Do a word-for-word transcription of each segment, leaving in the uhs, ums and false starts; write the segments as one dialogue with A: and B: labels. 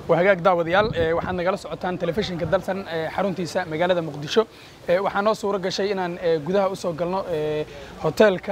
A: وهجاك داوديال waxaan nagala socotaan telefishinka dalsan xaruntiisa magaalada Muqdisho waxaan noo suura gashay inaan gudaha u soo galno hotelka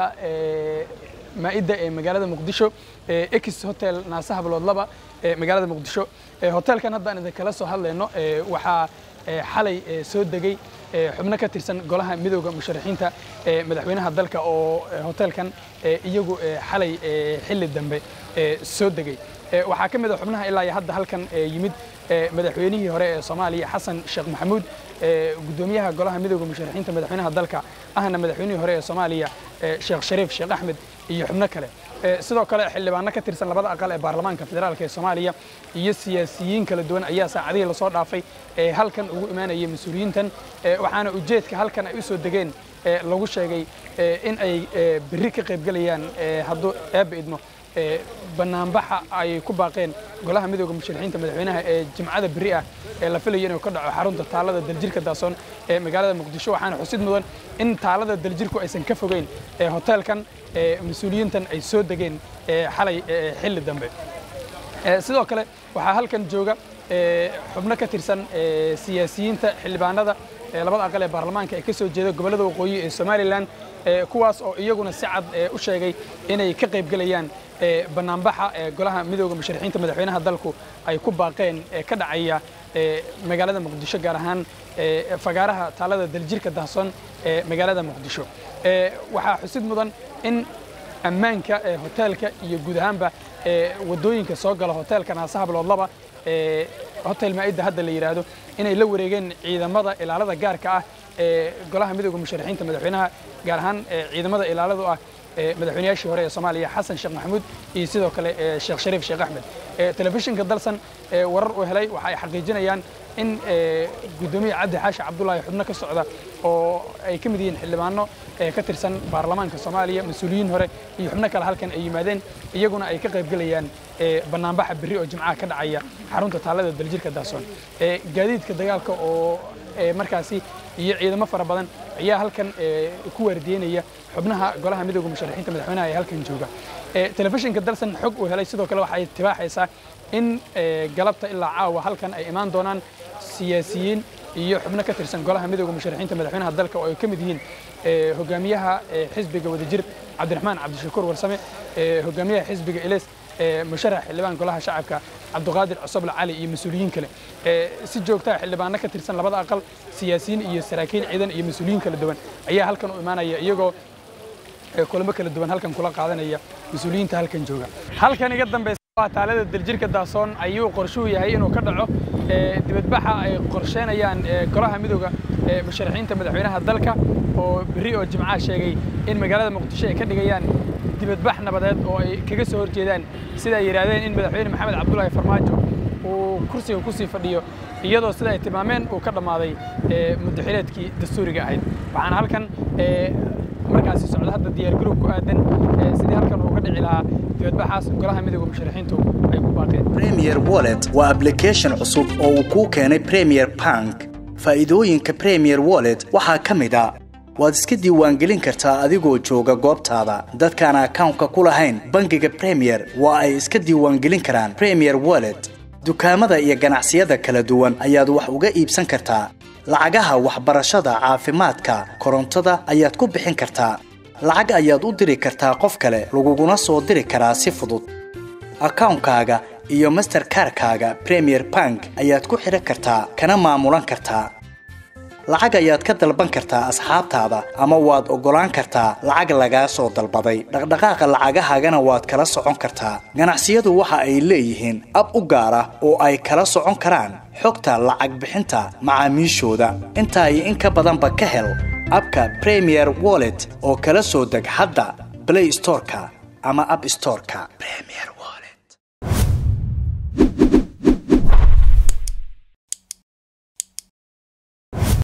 A: Maida ee magaalada Muqdisho X Hotel Naasaha Bilood laba ee magaalada Muqdisho hotelkan hadda aan idin kala soo hadlayno waxa xalay soo degay xubno ka tirsan golaha midowga musharaxiinta madaxweynaha dalka oo hotelkan iyagu xalay xilli dambe soo degay waxaa ka mid ah xubnaha ilaa hadda halkan yimid madaxweynihii hore ee Soomaaliya Xasan Sheekh Maxamuud gudoomiyaha golaha midowga musharaxiinta madaxweynaha dalka ahna madaxweynihii hore ee Soomaaliya Sheekh Shariif Sheekh Axmed iyo xubno kale sidoo kale xildhibaano ka tirsan labada aqal ee baarlamaanka federaalka ee Soomaaliya iyo siyaasiyiin kala duwan ayaa saacadihii la soo dhaafay halkan ugu imaanayay mas'uuliyiintan waxaana ujeedka halkan ay u soo degeen lagu sheegay in ay biri ka qayb galayaan hadduu eeb idmo banaanbaxa ay ku baaqeen golaha midowga musharaxiinta madaxweynaha ee jimcada biri ah ee la filayo inuu ka dhaco xarunta taalada daljirka Daasoon ee magaalada Muqdisho waxaana xusid mudan in taalada daljirku aysan ka fogeyn ee hotelkan ee mas'uuliyiintan ay soo degeen xalay xilli dambe sidoo kale waxa halkan jooga xubno ka tirsan siyaasiyiinta xildhibaanada labada aqal ee baarlamaanka ee ka soo jeeda gobolada waqooyi ee Somaliland kuwaas oo iyaguna si cad u sheegay inay ka qayb galayaan banaanbaxa golaha midowga musharaxiinta madaxweynaha dalku ay ku baaqeen ka dhacaya magaalada Muqdisho gaar ahaan fagaaraha taalada daljirka Daasoon ee magaalada Muqdisho waxa xusid mudan in ammaanka hotelka iyo guud ahaanba wadooyinka soo gala hotelka Naasaha Bilood laba hotel Maida hadda la yiraahdo inay la wareegeen ciidamada ilaalada gaarka ah ee golaha midowga musharaxiinta madaxweynaha gaar ahaan ciidamada ilaaladu ah madaxweynayaashii hore ee Soomaaliya Xasan Sheekh Maxamuud iyo sidoo kale Sheekh Shariif Sheekh Axmed telefishinka dalsan warar oo helay waxa ay xaqiijinayaan in gudoomiye Cabdi Xaashi Cabdullaahi xubno ka socda oo ay ka mid yihiin xildhibaano ka tirsan baarlamaanka Soomaaliya mas'uuliyiin hore iyo xubno kale halkan ay yimaadeen iyaguna ay ka qayb galayaan banaanbaxa biri oo jimcaha ka dhacaya xarunta taalada daljirka Daasoon gaadiidka dagaalka oo markaasi iyo ciidamo fara badan ayaa halkan ku waardiyeynaya xubnaha golaha midowga musharaxiinta madaxweynaha ee halkan jooga telefishinka dalsan xog uu helay sidoo kale waxa ay tibaaxaysaa in galabta ilaa caawa halkan ay imaan doonaan siyaasiyiin iyo xubno ka tirsan golaha midowga musharaxiinta madaxweynaha dalka oo ay ka mid yihiin hogaamiyaha xisbiga wadajir Cabdiraxmaan Cabdishakuur Warsame hogaamiyaha xisbiga Ilees musharax xildhibaan golaha shacabka Cabduqaadir Cusable Cali iyo mas'uuliyiin kale si joogta ah xildhibaano ka tirsan labada aqal siyaasiyiin iyo saraakiil ciidan iyo mas'uuliyiin kala duwan ayaa halkan u imaanaya iyagoo kulamo kala duwan halkan kula qaadanaya mas'uuliyiinta halkan jooga halkan iga dambeeyay waa taalada daljirka Daasoon ayuu qorshuhu yahay inuu ka dhaco dibadbaxa ay qorsheynayaan golaha midowga musharaxiinta madaxweynaha dalka oo biri oo jimcaha sheegay in magaalada Muqdisho ay ka dhigayaan dibadbax nabadeed oo ay kaga soo horjeedaan sida ay yiraahdeen in madaxweyne Maxamed Cabdullaahi Farmaajo uu kursiga ku sii fadhiyo iyadoo sida ay tilmaameen uu ka dhamaaday muddaxileedkii dastuuriga ahayd waxaan halkan markaasi socdo hadda diyaar garow ku aadan sidii halkan uu ka dhici lahaa dibadbaxaas golaha midowga musharaxiintu ay ku baaqeen
B: Premier Wallet waa application cusub oo uu ku keenay Premier Bank faa'iidooyinka Premier Wallet waxaa ka mid ah waad iska diiwaangelin kartaa adigoo jooga goobtaada dadkaan account-ka ku lahayn bangiga Premier waa ay iska diiwaangelin karaan Premier Wallet dukaamada iyo ganacsiyada kala duwan ayaad wax uga iibsan kartaa lacagaha waxbarashada caafimaadka korontada ayaad ku bixin kartaa lacag ayaad u diri kartaa qof kale laguguna soo diri karaa si fudud account-kaaga iyo Mastercard-kaaga Premier Bank ayaad ku xiran kartaa kana maamulan kartaa lacag ayaad ka dalban kartaa asxaabtaada ama waad ogolaan kartaa lacag laga soo dalbaday dhaqdhaqaaqa lacagahaagana waad kala socon kartaa ganacsiyadu waxa ay leeyihiin ab u gaar ah oo ay kala socon karaan xogta lacag bixinta macaamiishooda inta ay in ka badan ba ka hel abka Premier Wallet oo kala soo deg hadda Play Store-ka ama App Store-ka Premier